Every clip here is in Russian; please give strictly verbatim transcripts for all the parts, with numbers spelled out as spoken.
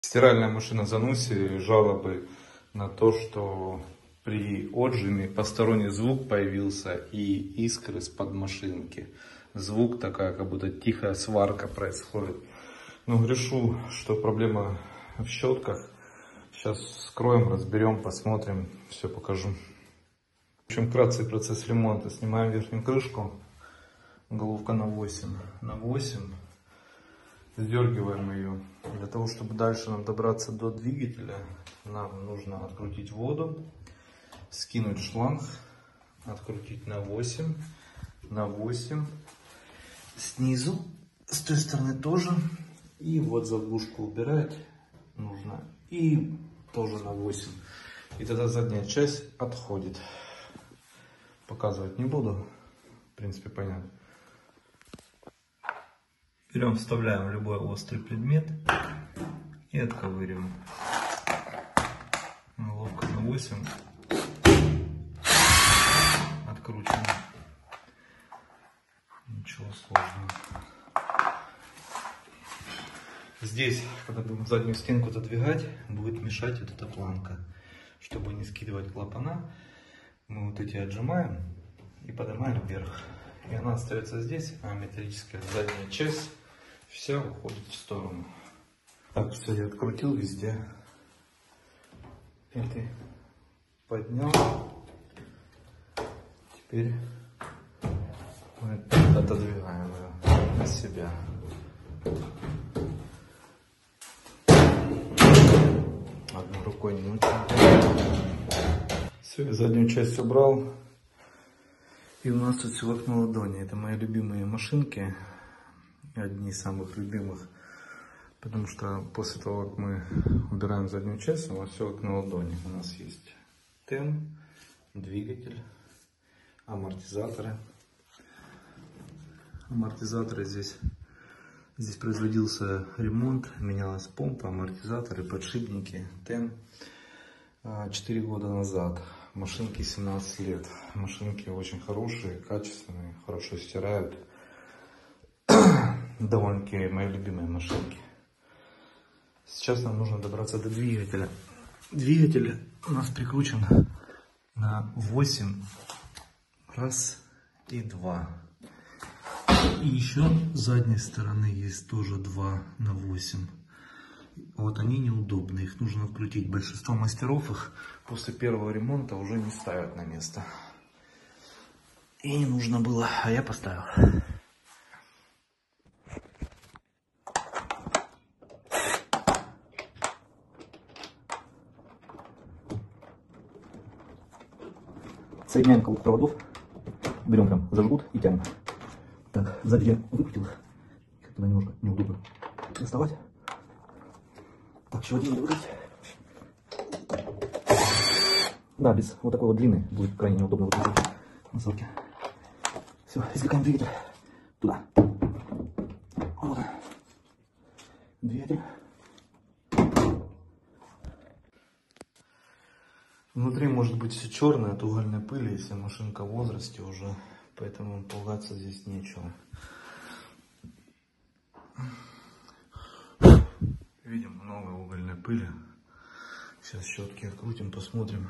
Стиральная машина Зануси, жалобы на то, что при отжиме посторонний звук появился и искры из-под машинки. Звук такая, как будто тихая сварка происходит. Ну, решу, что проблема в щетках. Сейчас скроем, разберем, посмотрим, все покажу. В общем, вкратце процесс ремонта. Снимаем верхнюю крышку. Головка на восемь. На восемь. Сдергиваем ее. Для того, чтобы дальше нам добраться до двигателя, нам нужно открутить воду, скинуть шланг, открутить на восемь, на восемь, снизу, с той стороны тоже, и вот заглушку убирать нужно, и тоже на восемь. И тогда задняя часть отходит. Показывать не буду, в принципе понятно. Берем, вставляем любой острый предмет и отковыриваем. Головка на восемь. Откручиваем. Ничего сложного. Здесь, когда будем заднюю стенку задвигать, будет мешать вот эта планка. Чтобы не скидывать клапана, мы вот эти отжимаем и поднимаем вверх. И она остается здесь, а металлическая задняя часть вся уходит в сторону. Так, все, я открутил везде. Это поднял. Теперь мы отодвигаем ее на себя. Одной рукой не очень. Все, я заднюю часть убрал. И у нас тут силок на ладони. Это мои любимые машинки. Одни из самых любимых. Потому что после того, как мы убираем заднюю часть, у нас силок на ладони. У нас есть ТЭМ, двигатель, амортизаторы. Амортизаторы здесь. Здесь производился ремонт. Менялась помпа, амортизаторы, подшипники. ТЭМ. четыре года назад. Машинки семнадцать лет. Машинки очень хорошие, качественные, хорошо стирают. Довольно-таки мои любимые машинки. Сейчас нам нужно добраться до двигателя. Двигатель у нас прикручен на восемь. Раз и два. И еще с задней стороны есть тоже два на восемь. Вот они неудобны, их нужно открутить. Большинство мастеров их после первого ремонта уже не ставят на место. И не нужно было, а я поставил. Соединяем колодку проводов, берем прям за жгут и тянем. Так, сзади я выкрутил их, как-то немножко неудобно доставать. Так, еще один надо выкрутить. Да, без вот такой вот длины будет крайне неудобно выкрутить носовки. Все, извлекаем двигатель туда. Вот он. Двигатель. Внутри может быть все черное от угольной пыли, если машинка в возрасте уже, поэтому пугаться здесь нечего. Видим много угольной пыли. Сейчас щетки открутим, посмотрим,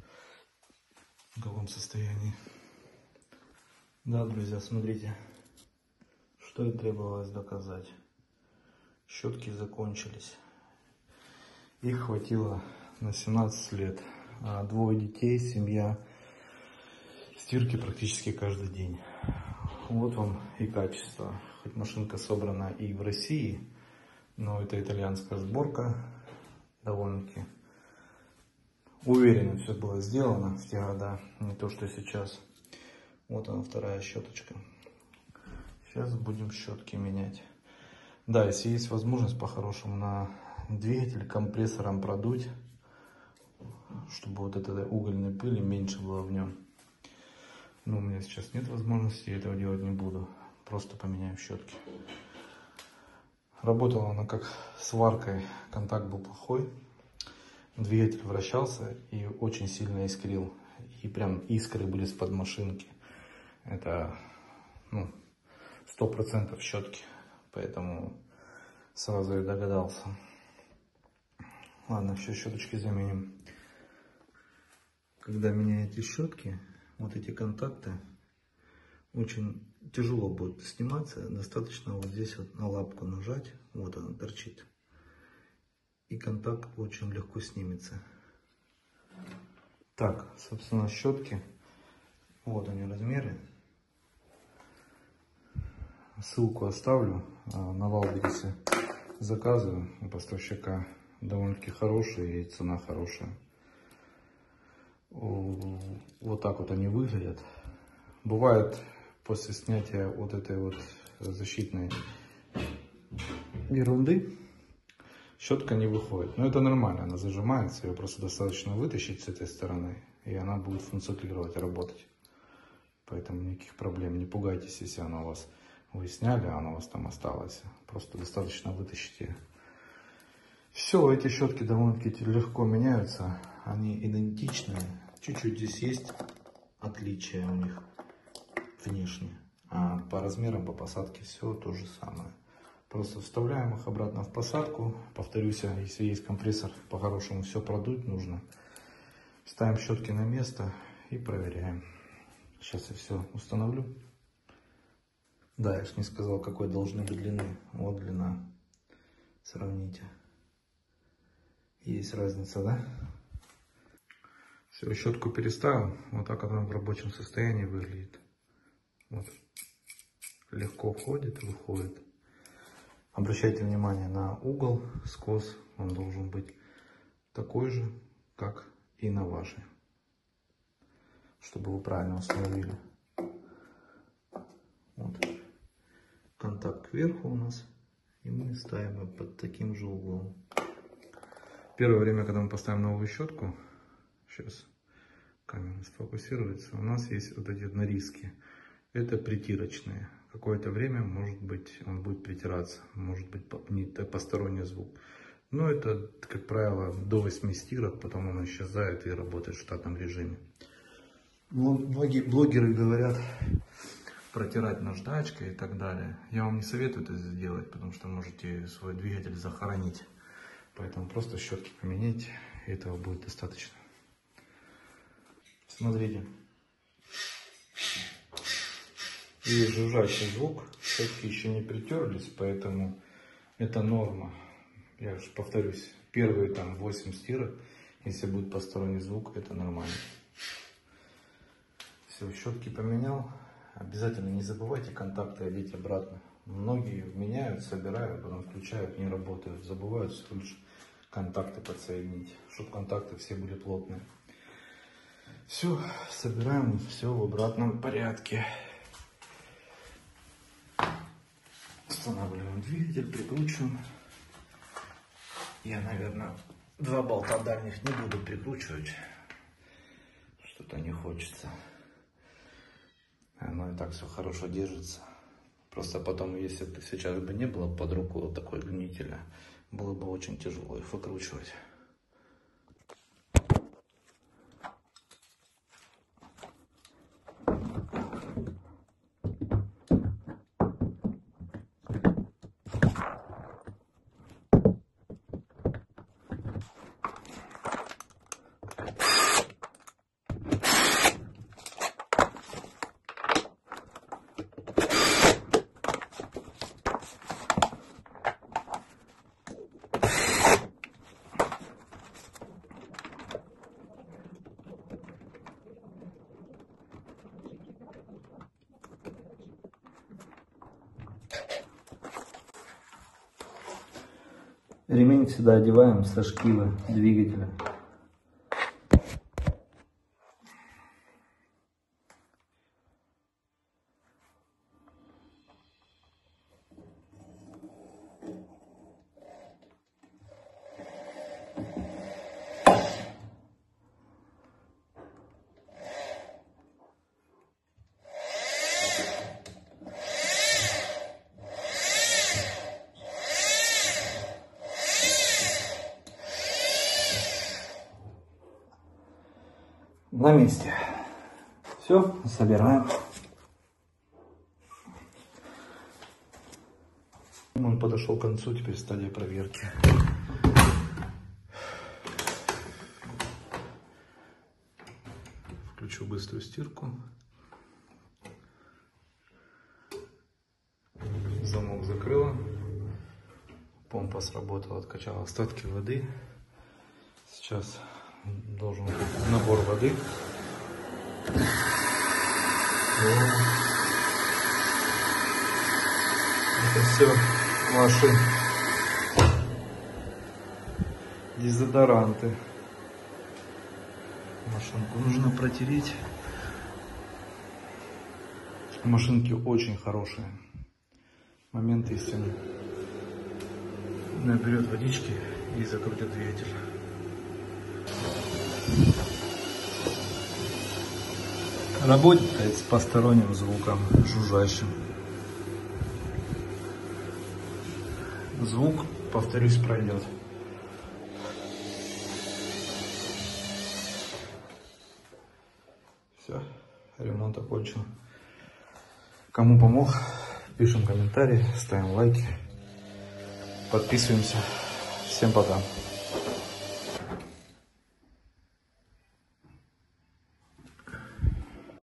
в каком состоянии. Да, друзья, смотрите, что и требовалось доказать. Щетки закончились. Их хватило на семнадцать лет. А двое детей, семья, стирки практически каждый день. Вот вам и качество. Хоть машинка собрана и в России, но это итальянская сборка. Довольно-таки уверенно все было сделано в те года, не то что сейчас. Вот она, вторая щеточка. Сейчас будем щетки менять. Да, если есть возможность по-хорошему на двигатель компрессором продуть, чтобы вот этой угольной пыли меньше было в нем. Но у меня сейчас нет возможности, этого делать не буду. Просто поменяю щетки. Работала она как сваркой, контакт был плохой. Двигатель вращался и очень сильно искрил. И прям искры были с-под машинки. Это ну, сто процентов щетки. Поэтому сразу и догадался. Ладно, все, щеточки заменим. Когда меняете щетки, вот эти контакты очень тяжело будет сниматься. Достаточно вот здесь вот на лапку нажать, вот она торчит. И контакт очень легко снимется. Так, собственно, щетки. Вот они размеры. Ссылку оставлю. На Валбересе заказываю у поставщика. Довольно-таки хорошие и цена хорошая. Вот так вот они выглядят. Бывает после снятия вот этой вот защитной ерунды щетка не выходит. Но это нормально, она зажимается. Ее просто достаточно вытащить с этой стороны, и она будет функционировать, работать. Поэтому никаких проблем. Не пугайтесь, если она у вас, вы сняли, а она у вас там осталась. Просто достаточно вытащить ее. Все, эти щетки довольно-таки легко меняются. Они идентичные. Чуть-чуть здесь есть отличия у них внешне. А по размерам, по посадке все то же самое. Просто вставляем их обратно в посадку. Повторюсь, если есть компрессор, по-хорошему все продуть нужно. Ставим щетки на место и проверяем. Сейчас я все установлю. Да, я же не сказал, какой должны быть длины. Вот длина. Сравните. Есть разница, да? Все, щетку переставил. Вот так она в рабочем состоянии выглядит. Вот. Легко входит и выходит. Обращайте внимание на угол, скос. Он должен быть такой же, как и на вашей. Чтобы вы правильно установили. Вот. Контакт кверху у нас. И мы ставим его под таким же углом. Первое время, когда мы поставим новую щетку, сейчас камера сфокусируется, у нас есть вот эти нариски. Это притирочные. Какое-то время, может быть, он будет притираться, может быть, не посторонний звук. Но это, как правило, до восьми стирок, потом он исчезает и работает в штатном режиме. Многие блогеры говорят протирать наждачкой и так далее. Я вам не советую это сделать, потому что можете свой двигатель захоронить. Поэтому просто щетки поменять, и этого будет достаточно. Смотрите. Есть жужжащий звук, щетки еще не притерлись, поэтому это норма. Я же повторюсь, первые там восемь стирок, если будет посторонний звук, это нормально. Все, щетки поменял. Обязательно не забывайте контакты одеть обратно. Многие меняют, собирают, потом включают, не работают. Забывают всего лишь контакты подсоединить, чтобы контакты все были плотные. Все, собираем все в обратном порядке. Устанавливаем двигатель, прикручиваем. Я, наверное, два болта дальних не буду прикручивать. Что-то не хочется. Оно и так все хорошо держится. Просто потом, если бы сейчас бы не было под рукой вот такой удлинителя, было бы очень тяжело их выкручивать. Ремень всегда одеваем со шкивы двигателя. На месте. Все, собираем. Он подошел к концу, теперь стадия проверки. включу быструю стирку. Замок закрыла. Помпа сработала, откачала остатки воды. Сейчас должен быть набор воды. Это все ваши дезодоранты. Машинку нужно протереть. Машинки очень хорошие. Момент истины. Наберет водички и закрутит двигатель. Работает с посторонним звуком, жужжащим. Звук, повторюсь, пройдет. Все, ремонт окончен. Кому помог, пишем комментарии, ставим лайки, подписываемся. Всем пока.